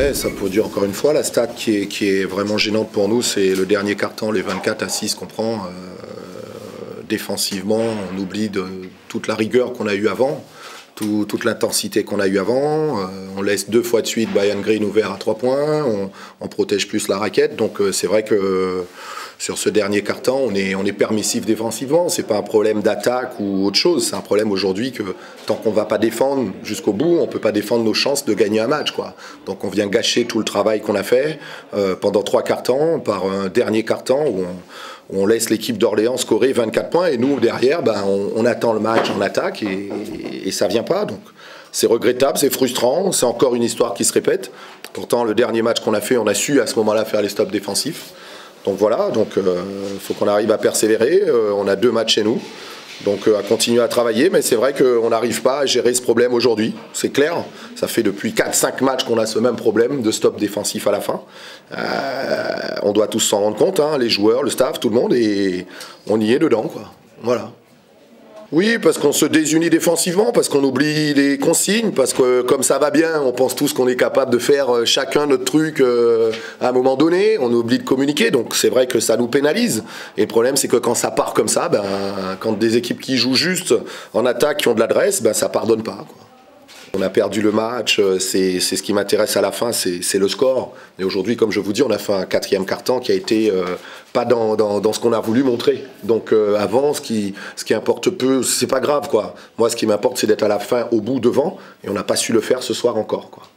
Ouais, ça peut dire encore une fois, la stat qui est vraiment gênante pour nous, c'est le dernier quart-temps, les 24-6 qu'on prend. Défensivement, on oublie toute la rigueur qu'on a eue avant, toute l'intensité qu'on a eue avant. On laisse 2 fois de suite Bayern Green ouvert à 3 points, on protège plus la raquette. Donc c'est vrai que sur ce dernier quart-temps, on est permissif défensivement. C'est pas un problème d'attaque ou autre chose. C'est un problème aujourd'hui que tant qu'on va pas défendre jusqu'au bout, on peut pas défendre nos chances de gagner un match, quoi. Donc on vient gâcher tout le travail qu'on a fait pendant 3 quarts-temps par un dernier quart-temps où on laisse l'équipe d'Orléans scorer 24 points et nous derrière, on attend le match en attaque et ça vient pas. Donc c'est regrettable, c'est frustrant, c'est encore une histoire qui se répète. Pourtant le dernier match qu'on a fait, on a su à ce moment-là faire les stops défensifs. Donc voilà, faut qu'on arrive à persévérer. On a 2 matchs chez nous, donc à continuer à travailler. Mais c'est vrai qu'on n'arrive pas à gérer ce problème aujourd'hui. C'est clair, ça fait depuis 4-5 matchs qu'on a ce même problème de stop défensif à la fin. On doit tous s'en rendre compte, hein, les joueurs, le staff, tout le monde, et on y est dedans, quoi. Voilà. Oui, parce qu'on se désunit défensivement, parce qu'on oublie les consignes, parce que comme ça va bien, on pense tous qu'on est capable de faire chacun notre truc à un moment donné, on oublie de communiquer, donc c'est vrai que ça nous pénalise. Et le problème, c'est que quand ça part comme ça, quand des équipes qui jouent juste en attaque, qui ont de l'adresse, ça pardonne pas, quoi. On a perdu le match, c'est ce qui m'intéresse à la fin, c'est le score. Et aujourd'hui, comme je vous dis, on a fait un 4e quart-temps qui a été pas dans ce qu'on a voulu montrer. Donc avant, ce qui importe peu, c'est pas grave, quoi. Moi, ce qui m'importe, c'est d'être à la fin, au bout, devant, et on n'a pas su le faire ce soir encore, quoi.